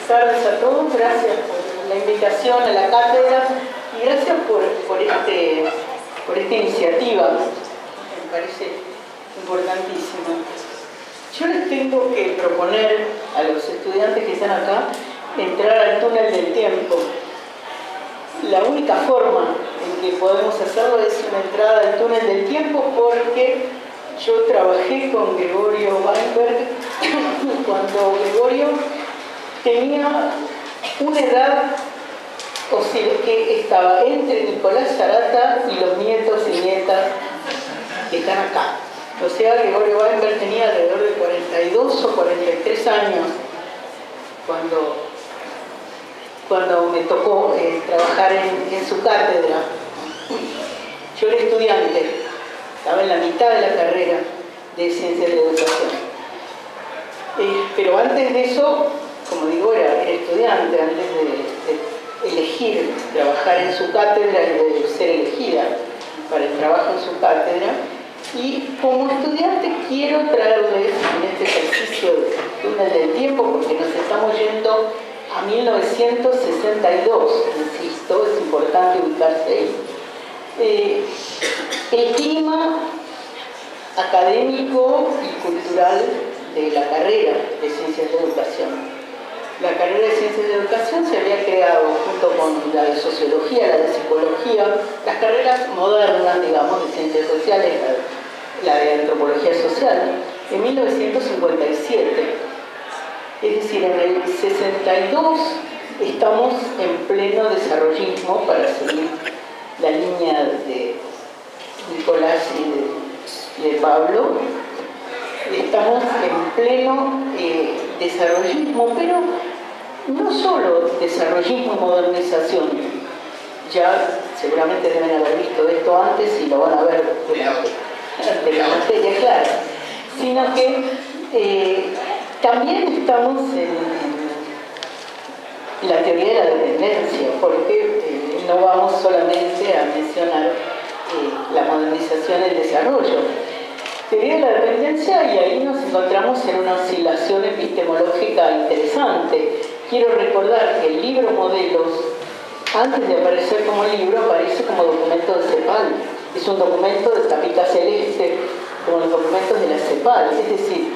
Buenas tardes a todos, gracias por la invitación a la cátedra y gracias por esta iniciativa, me parece importantísima. Yo les tengo que proponer a los estudiantes que están acá entrar al túnel del tiempo. La única forma en que podemos hacerlo es una entrada al túnel del tiempo, porque yo trabajé con Gregorio Weinberg cuando Gregorio tenía una edad, o sea, que estaba entre Nicolás Zarata y los nietos y nietas que están acá. O sea, Gregorio Weinberg tenía alrededor de 42 o 43 años cuando me tocó trabajar en su cátedra. Yo era estudiante, estaba en la mitad de la carrera de Ciencias de Educación. Pero antes de eso, como digo, era estudiante, antes de elegir trabajar en su cátedra y de ser elegida para el trabajo en su cátedra. Y como estudiante quiero traerles en este ejercicio de túnel del tiempo, porque nos estamos yendo a 1962, insisto, es importante ubicarse ahí. El clima académico y cultural de la carrera de Ciencias de Educación. La carrera de Ciencias de Educación se había creado junto con la de Sociología, la de Psicología, las carreras modernas, digamos, de Ciencias Sociales, la de Antropología Social, en 1957. Es decir, en el 62 estamos en pleno desarrollismo, para seguir la línea de Nicolás y de Pablo. Estamos en pleno desarrollismo, pero no solo desarrollismo y modernización. Ya seguramente deben haber visto esto antes y lo van a ver de la materia clara, sino que también estamos en la teoría de la dependencia, porque no vamos solamente a mencionar la modernización y el desarrollo. Teoría de la dependencia, y ahí nos encontramos en una oscilación epistemológica interesante. Quiero recordar que el libro Modelos, antes de aparecer como libro, aparece como documento de CEPAL. Es un documento de tapita celeste, como los documentos de la CEPAL. Es decir,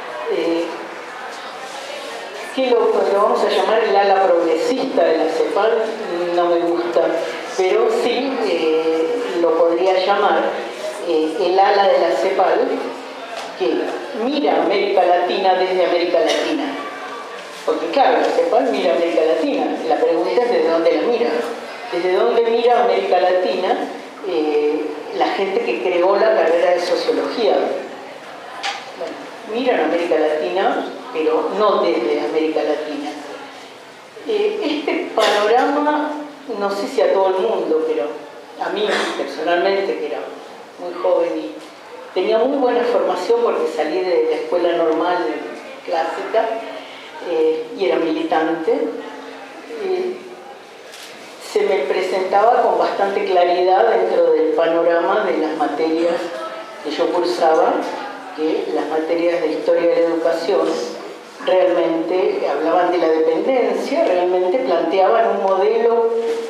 que lo vamos a llamar el ala progresista de la CEPAL, no me gusta, pero sí lo podría llamar el ala de la CEPAL, que mira América Latina desde América Latina. Porque claro, la CEPAL mira América Latina, la pregunta es desde dónde la mira. ¿Desde dónde mira América Latina la gente que creó la carrera de Sociología? Bueno, miran América Latina, pero no desde América Latina. Este panorama, no sé si a todo el mundo, pero a mí personalmente, que era muy joven y tenía muy buena formación porque salí de la escuela normal clásica y era militante, se me presentaba con bastante claridad dentro del panorama de las materias que yo cursaba, que las materias de historia de la educación realmente hablaban de la dependencia, realmente planteaban un modelo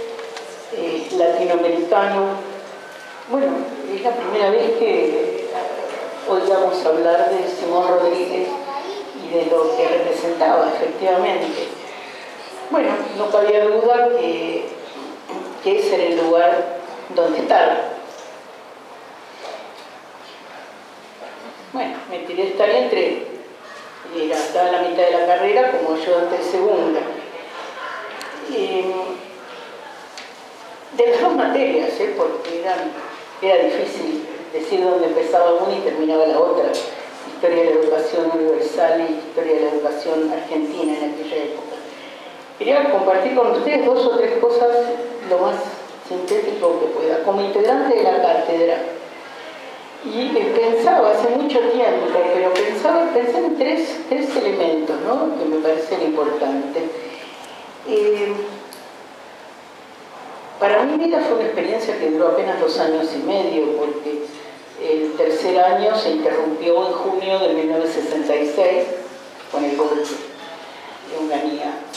latinoamericano. Bueno, es la primera vez que oíamos hablar de Simón Rodríguez y de lo que representaba, efectivamente. Bueno, no cabía duda que ese era el lugar donde estar. Bueno, me tiré a estar estaba en la mitad de la carrera como ayudante de segunda. De las dos materias, porque era difícil decir dónde empezaba una y terminaba la otra. Historia de la educación universal y historia de la educación argentina en aquella época. Quería compartir con ustedes dos o tres cosas lo más sintético que pueda, como integrante de la cátedra. Y pensaba hace mucho tiempo, pero pensé en tres elementos, ¿no?, que me parecen importantes. Para mi vida fue una experiencia que duró apenas 2 años y medio, porque el tercer año se interrumpió en junio de 1966 con el golpe de Onganía.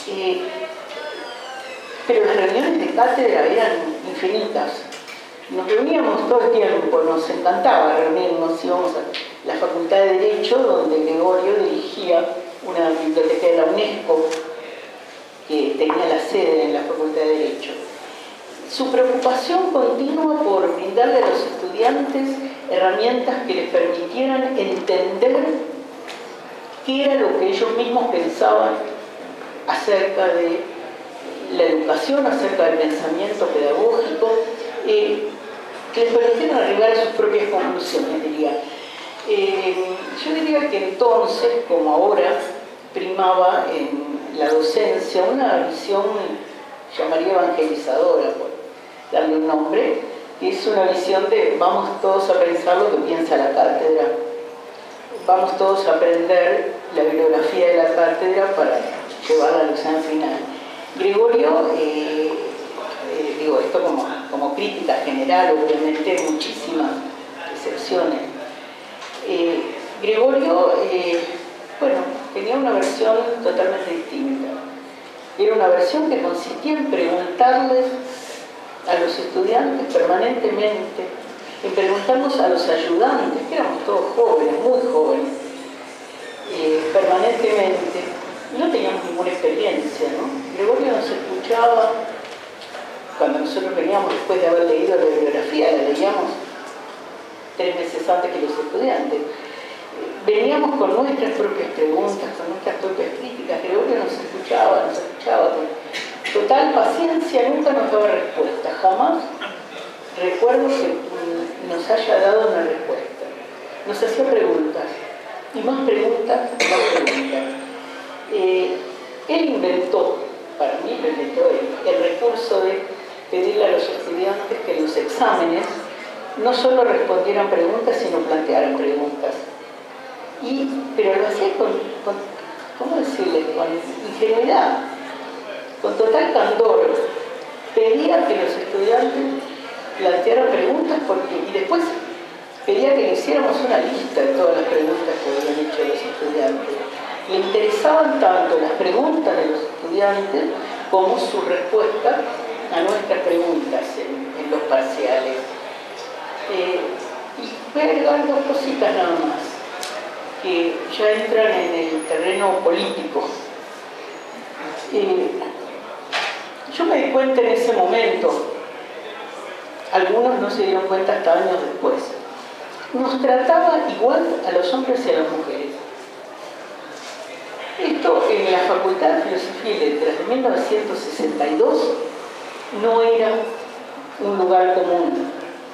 Pero las reuniones de cátedra eran infinitas. Nos reuníamos todo el tiempo, nos encantaba reunirnos, íbamos a la Facultad de Derecho, donde Gregorio dirigía una biblioteca de la UNESCO, que tenía la sede en la Facultad de Derecho. Su preocupación continua por brindarle a los estudiantes herramientas que les permitieran entender qué era lo que ellos mismos pensaban acerca de la educación, acerca del pensamiento pedagógico, que les permitieran arribar a sus propias conclusiones, diría. Yo diría que entonces, como ahora, primaba en la docencia una visión, llamaría evangelizadora, por darle un nombre, que es una visión de vamos todos a pensar lo que piensa la cátedra, vamos todos a aprender la bibliografía de la cátedra para llevarla al examen final. Gregorio, digo esto como crítica general, obviamente hay muchísimas excepciones. Gregorio, bueno, tenía una versión totalmente distinta. Era una versión que consistía en preguntarles a los estudiantes permanentemente, en preguntarnos a los ayudantes, que éramos todos jóvenes, muy jóvenes, permanentemente, y no teníamos ninguna experiencia, ¿no? Gregorio nos escuchaba cuando nosotros veníamos después de haber leído la bibliografía, la leíamos 3 meses antes que los estudiantes. Veníamos con nuestras propias preguntas, con nuestras propias críticas. Gregorio nos escuchaba con total paciencia, nunca nos daba respuesta, jamás recuerdo que nos haya dado una respuesta. Nos hacía preguntas, y más preguntas, más preguntas. Él inventó, para mí lo inventó él, el recurso de pedirle a los estudiantes que en los exámenes no solo respondieran preguntas, sino plantearan preguntas. Pero lo hacía ¿cómo decirle? Con ingenuidad, con total candor. Pedía que los estudiantes plantearan preguntas y después pedía que le hiciéramos una lista de todas las preguntas que habían hecho los estudiantes. Le interesaban tanto las preguntas de los estudiantes como su respuesta a nuestras preguntas en los parciales. Y voy a agregar 2 cositas nada más, que ya entran en el terreno político. Yo me di cuenta en ese momento, algunos no se dieron cuenta hasta años después, nos trataba igual a los hombres y a las mujeres. Esto en la Facultad de Filosofía y Letras de 1962 no era un lugar común.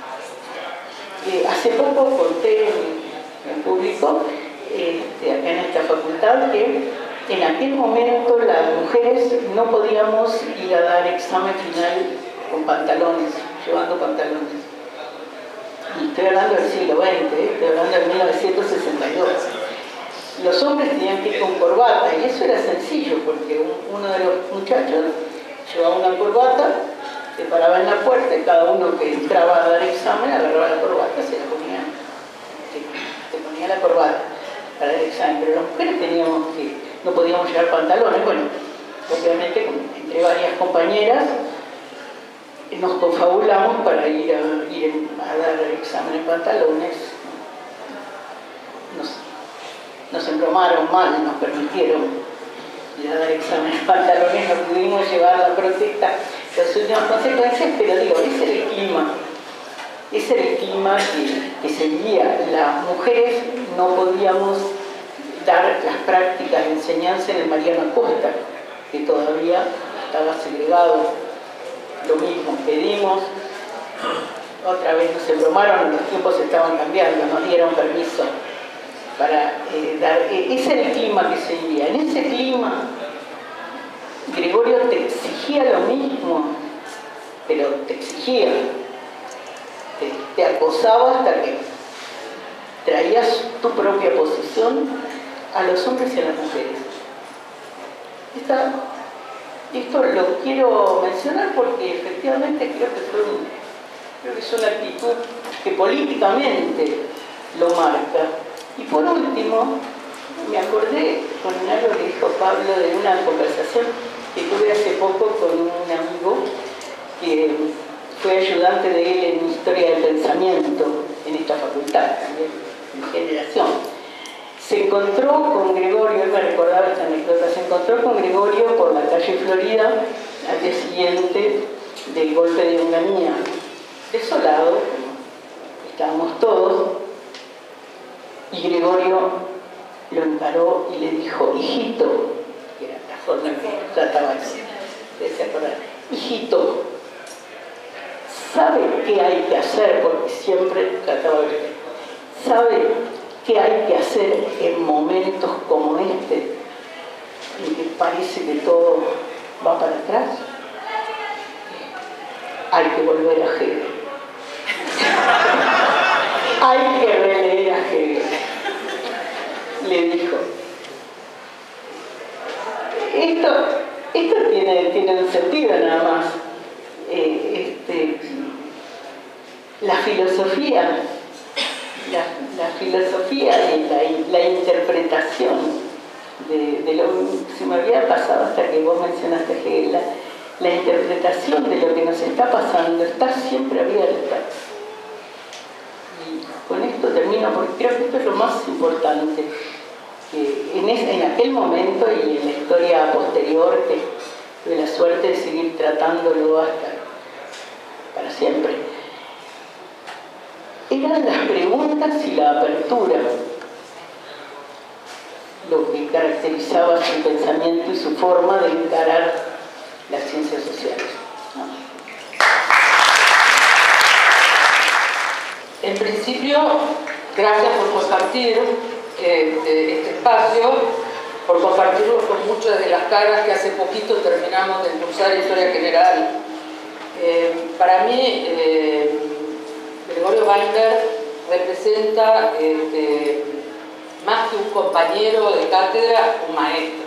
Hace poco conté en público, acá en esta facultad, que en aquel momento las mujeres no podíamos ir a dar examen final con pantalones, llevando pantalones. Y estoy hablando del siglo XX, estoy hablando de 1962. Los hombres tenían que ir con corbata, y eso era sencillo, porque uno de los muchachos llevaba una corbata, se paraba en la puerta, y cada uno que entraba a dar examen agarraba la corbata, se ponía la corbata para dar examen. Pero las mujeres no podíamos llevar pantalones. Bueno, obviamente entre varias compañeras nos confabulamos para ir a dar examen en pantalones. Nos embromaron mal, nos permitieron ir a dar examen en pantalones, no pudimos llevar la protesta, las últimas consecuencias, pero digo, ese era el clima que seguía. Las mujeres no podíamos dar las prácticas de enseñanza en el Mariano Acosta, que todavía estaba segregado. Lo mismo, pedimos, otra vez nos embromaron, los tiempos estaban cambiando, nos dieron permiso para dar. Ese era el clima que seguía. En ese clima, Gregorio te exigía lo mismo, pero te exigía, te acosaba hasta que traías tu propia posición a los hombres y a las mujeres. Esto lo quiero mencionar porque efectivamente creo que es una actitud que políticamente lo marca. Y por último, me acordé con algo que dijo Pablo de una conversación que tuve hace poco con un amigo que fue ayudante de él en Historia del Pensamiento en esta facultad, también en generación. Se encontró con Gregorio, él me recordaba esta anécdota, se encontró con Gregorio por la calle Florida al día siguiente del golpe de Onganía. Desolado, como estábamos todos, y Gregorio lo encaró y le dijo, hijito, que era la forma en que trataba de se acordar, hijito, ¿sabe qué hay que hacer? Porque siempre trataba de ¿sabe qué hay que hacer en momentos como este, en que parece que todo va para atrás? Hay que volver a Hegel. Hay que releer a Hegel, le dijo. Esto tiene un sentido nada más. La filosofía y la interpretación de lo que se me había pasado hasta que vos mencionaste Hegel, la interpretación de lo que nos está pasando está siempre abierta. Y con esto termino porque creo que esto es lo más importante. Que en aquel momento y en la historia posterior, que tuve la suerte de seguir tratándolo hasta para siempre, eran las preguntas y la apertura lo que caracterizaba su pensamiento y su forma de encarar las ciencias sociales. En principio, gracias por compartir este espacio, por compartirlo con muchas de las caras que hace poquito terminamos de cursar Historia General. Para mí, Gregorio Weinberg representa más que un compañero de cátedra, un maestro.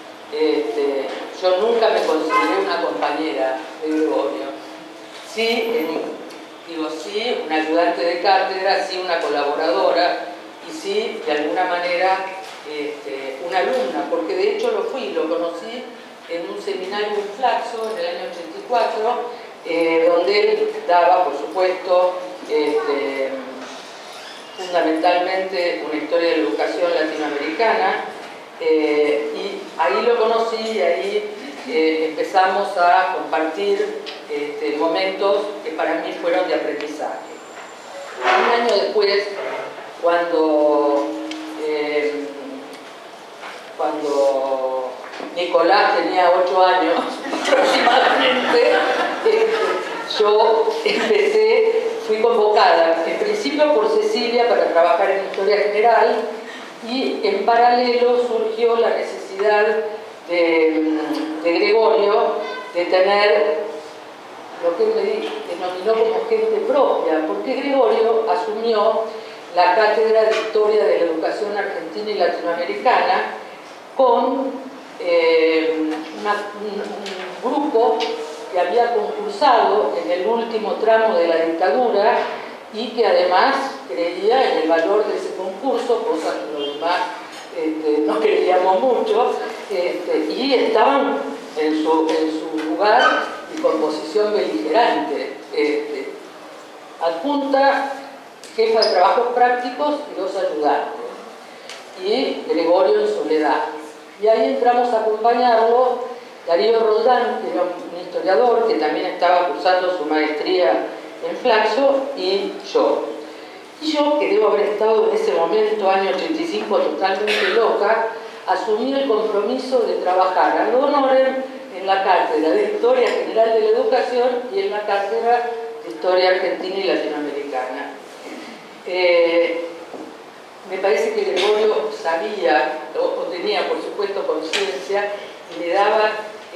Yo nunca me consideré una compañera de Gregorio. Sí, sí, una ayudante de cátedra, sí, una colaboradora y sí, de alguna manera, una alumna, porque de hecho lo conocí en un seminario en Flaxo en el año 84, donde él daba, por supuesto, fundamentalmente una historia de la educación latinoamericana, y ahí lo conocí y ahí empezamos a compartir momentos que para mí fueron de aprendizaje. Un año después, cuando Nicolás tenía 8 años aproximadamente, yo fui convocada en principio por Cecilia para trabajar en Historia General, y en paralelo surgió la necesidad de Gregorio de tener lo que él denominó como gente propia, porque Gregorio asumió la cátedra de Historia de la Educación Argentina y Latinoamericana con un grupo que había concursado en el último tramo de la dictadura y que además creía en el valor de ese concurso, cosa que los demás no creíamos mucho, y estaban en su lugar y con posición beligerante. Adjunta, jefa de trabajos prácticos y 2 ayudantes, y Gregorio en soledad. Y ahí entramos a acompañarlo Darío Roldán, que era un historiador que también estaba cursando su maestría en Flaxo, y yo. Y yo, que debo haber estado en ese momento, año 85, totalmente loca, asumí el compromiso de trabajar ad honorem en la cátedra de Historia General de la Educación y en la cátedra de Historia Argentina y Latinoamericana. Me parece que Gregorio sabía, o tenía por supuesto conciencia, y le daba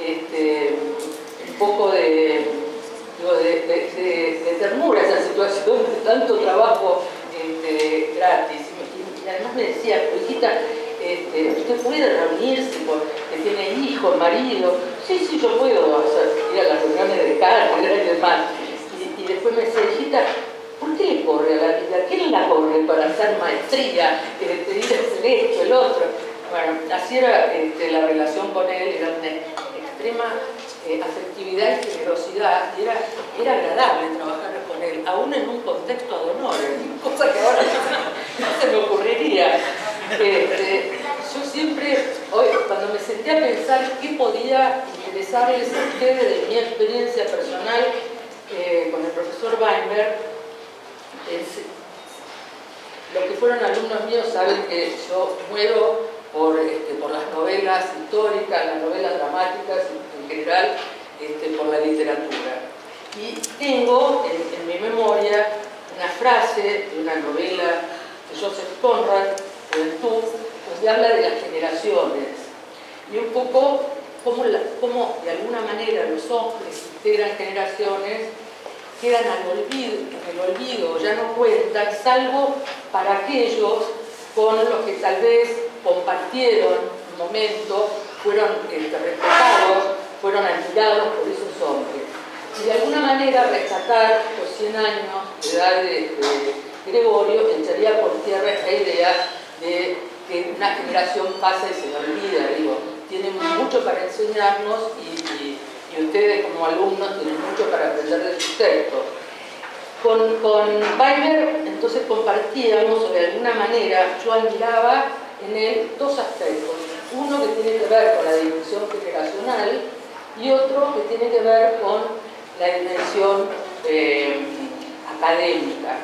un poco de ternura a esa situación de tanto trabajo gratis. Y además me decía, hijita, usted puede reunirse, que tiene hijos, marido. Sí, yo puedo ir a las reuniones de cátedra y demás. Y después me decía, hijita, ¿por qué le corre a la vida? ¿Quién la corre para hacer maestría? Ir a hacer esto, el otro. Bueno, así era la relación con él, era una extrema afectividad y generosidad, y era agradable trabajar con él, aún en un contexto ad honorem, cosa que ahora no se me ocurriría. Yo siempre, hoy, cuando me senté a pensar qué podía interesarles a ustedes de mi experiencia personal con el profesor Weinberg, los que fueron alumnos míos saben que yo muero por las novelas históricas, las novelas dramáticas en general, por la literatura. Y tengo en mi memoria una frase de una novela de Joseph Conrad, Juventud, donde habla de las generaciones y un poco cómo de alguna manera los hombres que integran generaciones quedan en el olvido, ya no cuentan, salvo para aquellos con los que tal vez compartieron un momento, fueron respetados, fueron admirados por esos hombres. Y de alguna manera rescatar los 100 años de edad de Gregorio echaría por tierra esta idea de que una generación pasa y se le olvida. Digo, tienen mucho para enseñarnos y ustedes como alumnos tienen mucho para aprender de sus textos. Con Weinberg entonces compartíamos, o de alguna manera yo admiraba en él dos aspectos. Uno que tiene que ver con la dimensión generacional y otro que tiene que ver con la dimensión académica.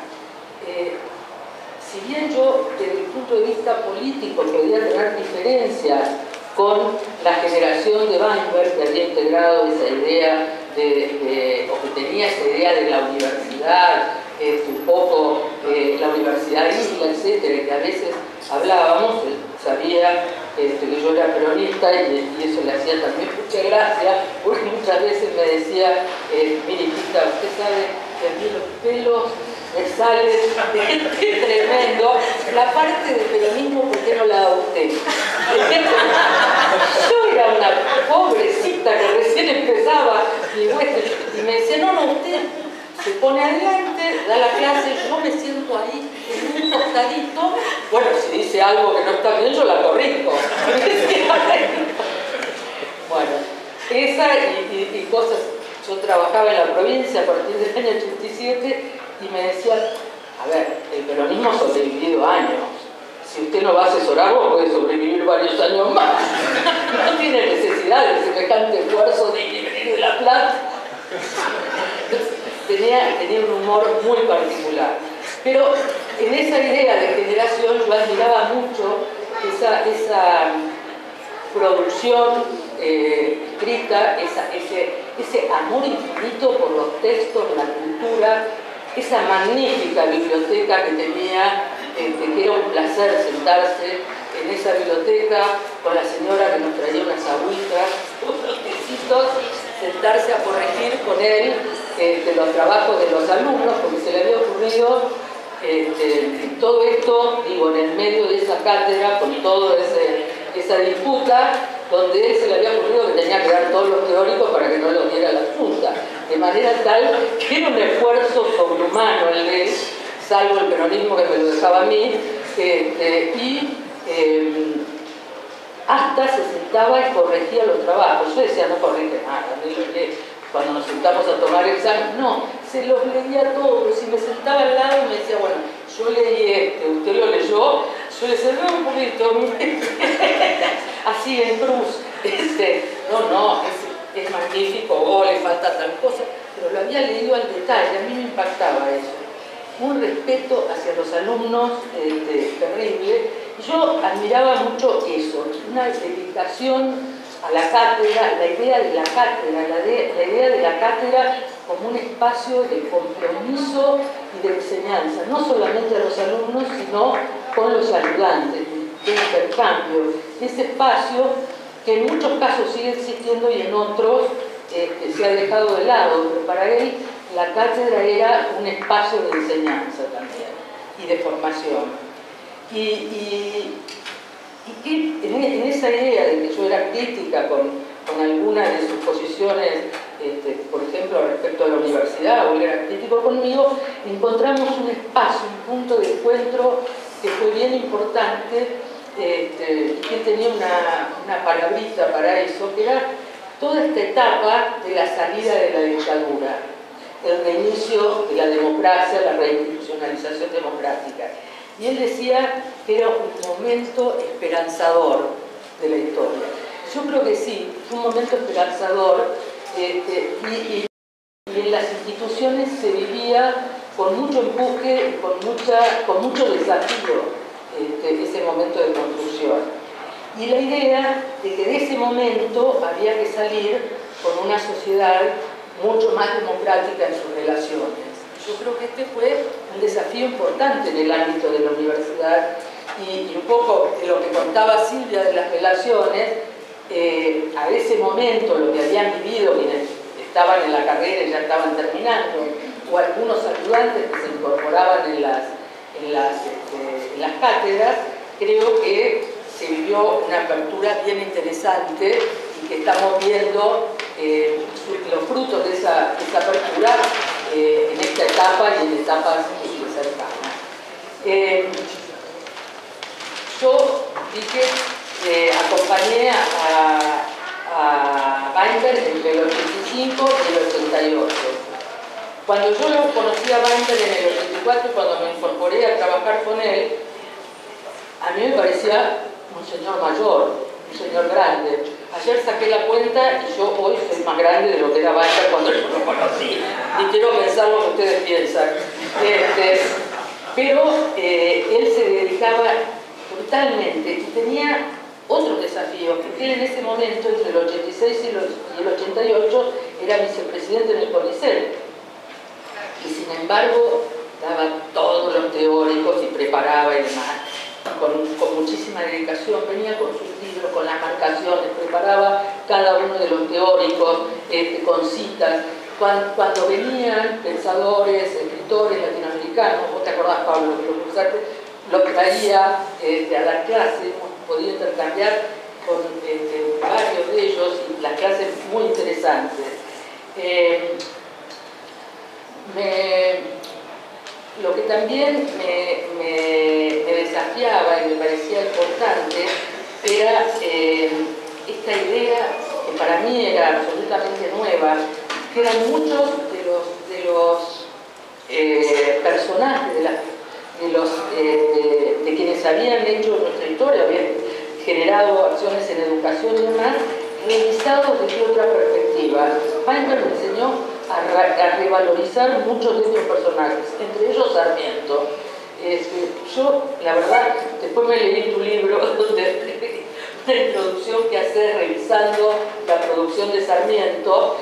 Si bien yo, desde el punto de vista político, podía tener diferencias con la generación de Weinberg, que había integrado esa idea o que tenía esa idea de la universidad, un poco la universidad isla, etcétera, que a veces hablábamos, él sabía que yo era peronista y eso le hacía también mucha gracia, porque muchas veces me decía, mire, hijita, usted sabe que a mí los pelos me salen tremendo, la parte de peronismo, ¿por qué no la da usted? Yo era una pobrecita que recién empezaba y me decía, no, usted se pone adelante, da la clase, yo me siento ahí en un costadito, bueno, si dice algo que no está bien, yo la corrijo. Bueno, esa y cosas. Yo trabajaba en la provincia a partir del año 87 y me decían, a ver, el peronismo ha sobrevivido años. Si usted no va a asesorarlo, puede sobrevivir varios años más. No tiene necesidad de semejante esfuerzo de ir y venir de La Plata. Tenía un humor muy particular. Pero en esa idea de generación yo admiraba mucho esa producción escrita, ese amor infinito por los textos, la cultura, esa magnífica biblioteca que tenía, que era un placer sentarse en esa biblioteca con la señora que nos traía unas agüitas, unos tecitos, sentarse a corregir con él los trabajos de los alumnos, porque se le había ocurrido todo esto, digo, en el medio de esa cátedra, con toda esa disputa, donde él se le había ocurrido que tenía que dar todos los teóricos para que no los diera la Junta, de manera tal que era un esfuerzo sobrehumano el de él, salvo el peronismo que me lo dejaba a mí, hasta se sentaba y corregía los trabajos. Yo decía, no corrige nada, cuando nos sentamos a tomar examen, no, se los leía todos, y me sentaba al lado y me decía, bueno, yo leí usted lo leyó, yo le decía, no, un poquito, así en cruz, es magnífico, le falta tal cosa, pero lo había leído al detalle, a mí me impactaba eso. Un respeto hacia los alumnos terrible, y yo admiraba mucho eso, una dedicación a la cátedra, la idea de la cátedra, la idea de la cátedra como un espacio de compromiso y de enseñanza, no solamente a los alumnos, sino con los ayudantes, de intercambio. Ese espacio que en muchos casos sigue existiendo y en otros se ha dejado de lado, pero para él la cátedra era un espacio de enseñanza también y de formación. Y en esa idea de que yo era crítica con algunas de sus posiciones, por ejemplo, respecto a la universidad, o él era crítico conmigo, encontramos un espacio, un punto de encuentro que fue bien importante, que tenía una palabrita para eso, que era toda esta etapa de la salida de la dictadura, el reinicio de la democracia, la reinstitucionalización democrática. Y él decía que era un momento esperanzador de la historia. Yo creo que sí, fue un momento esperanzador y en las instituciones se vivía con mucho empuje, con mucho desafío ese momento de construcción. Y la idea de que de ese momento había que salir con una sociedad mucho más democrática en sus relaciones. Yo creo que este fue un desafío importante en el ámbito de la universidad y un poco de lo que contaba Silvia de las relaciones, a ese momento lo que habían vivido quienes estaban en la carrera y ya estaban terminando, o algunos ayudantes que se incorporaban en las cátedras, creo que se vivió una apertura bien interesante y que estamos viendo los frutos de esa apertura en esta etapa y en etapas cercanas. Yo dije, acompañé a Weinberg entre el 85 y el 88. Cuando yo lo conocí a Weinberg en el 84, cuando me incorporé a trabajar con él, a mí me parecía un señor mayor, un señor grande. Ayer saqué la cuenta y yo hoy soy más grande de lo que era Weinberg cuando yo lo conocí. Y quiero pensar lo que ustedes piensan. Pero él se dedicaba brutalmente y tenía otros desafíos, porque él en ese momento, entre el 86 y el 88, era vicepresidente en el CONICET. Y sin embargo, daba todos los teóricos y preparaba y demás. Con muchísima dedicación, venía con sus libros, con las marcaciones, preparaba cada uno de los teóricos con citas. Cuando venían pensadores, escritores latinoamericanos, vos te acordás, Pablo, que lo cruzaste, los traía a la clase, hemos podido intercambiar con varios de ellos y las clases muy interesantes. Lo que también me desafiaba y me parecía importante era esta idea, que para mí era absolutamente nueva, que eran muchos de los personajes, de quienes habían hecho nuestra historia, habían generado acciones en educación y demás, revisados desde otra perspectiva. Weinberg me enseñó a revalorizar muchos de estos personajes, entre ellos Sarmiento. Yo, la verdad, después me leí tu libro, donde una introducción que hace revisando la producción de Sarmiento,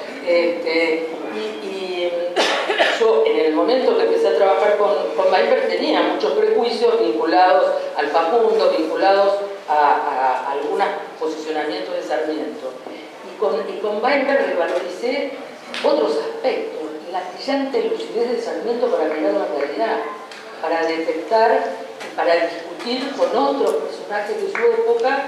yo en el momento que empecé a trabajar con Weinberg tenía muchos prejuicios vinculados al Facundo, vinculados a algunos posicionamientos de Sarmiento. Y con Weinberg revaloricé otros aspectos, la brillante lucidez de Sarmiento para mirar la realidad, para detectar, para discutir con otros personajes de su época,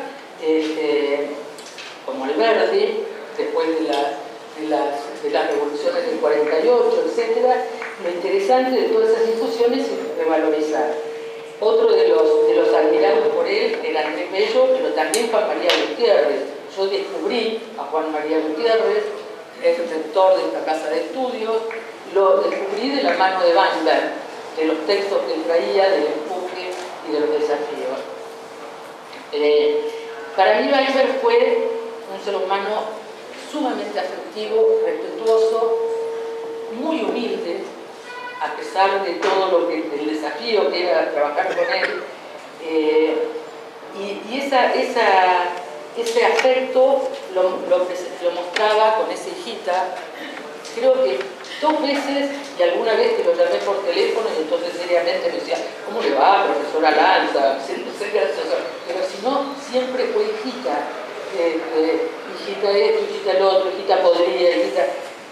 como Alberdi, después de las revoluciones del 48, etc. Lo interesante de todas esas discusiones es revalorizar. Otro de los admirados por él era Andrés Bello, pero también Juan María Gutiérrez. Yo descubrí a Juan María Gutiérrez, es rector de esta casa de estudios, lo descubrí de la mano de Weinberg, de los textos que él traía, del empuje y de los desafíos. Para mí Weinberg fue un ser humano sumamente afectivo, respetuoso, muy humilde, a pesar de todo el desafío que era trabajar con él. Y ese afecto lo mostraba con esa hijita. Creo que 2 veces, y alguna vez que lo llamé por teléfono y entonces seriamente me decía, ¿cómo le va, profesora Lanza? Pero si no, siempre fue hijita. Hijita esto, hijita el otro, hijita podría, hijita...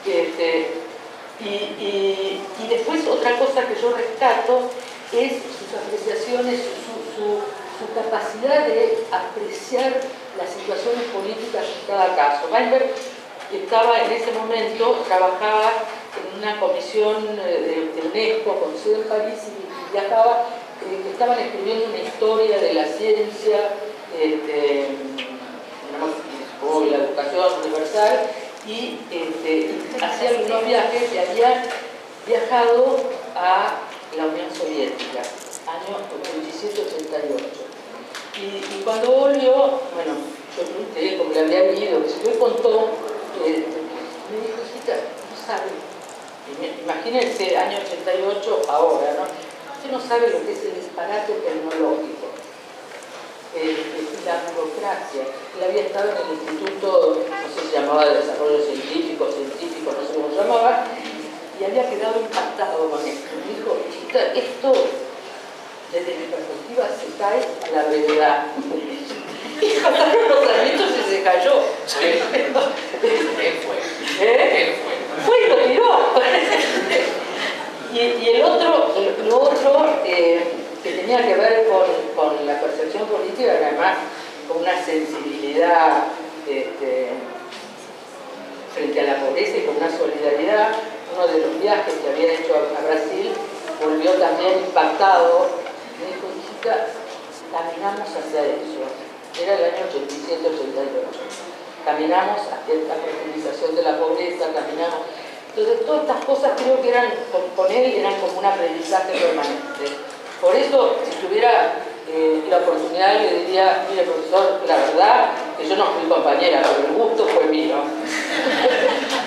Y después otra cosa que yo rescato es sus apreciaciones, su capacidad de apreciar las situaciones políticas en cada caso. Weinberg estaba en ese momento, trabajaba en una comisión de UNESCO con sede en París y viajaba, estaban escribiendo una historia de la ciencia, y la educación universal, y hacía algunos viajes y había viajado a la Unión Soviética, año 87-88. Y cuando volvió, bueno, yo pregunté, como le había leído, que se me contó, me dijo, hijita, no sabe. Imagínense, año 88, ahora, ¿no? Usted no sabe lo que es el disparate tecnológico, la burocracia. Él había estado en el Instituto, no sé si se llamaba de Desarrollo Científico, no sé cómo se llamaba, y había quedado impactado con esto. Me dijo, hijita, esto, desde mi perspectiva, se cae a la brevedad. Y pasaron los añitos y se cayó. Él fue y lo tiró. Y lo otro que tenía que ver con la percepción política, que además con una sensibilidad frente a la pobreza y con una solidaridad. Uno de los viajes que había hecho a Brasil volvió también impactado. Me dijo, hijita, caminamos hacia eso. Era el año 87-88. Caminamos hacia esta profundización de la pobreza, caminamos. Entonces, todas estas cosas creo que eran, con él, eran como un aprendizaje permanente. Por eso, si tuviera la oportunidad, le diría, mire, profesor, la verdad que yo no fui compañera, pero el gusto fue mío.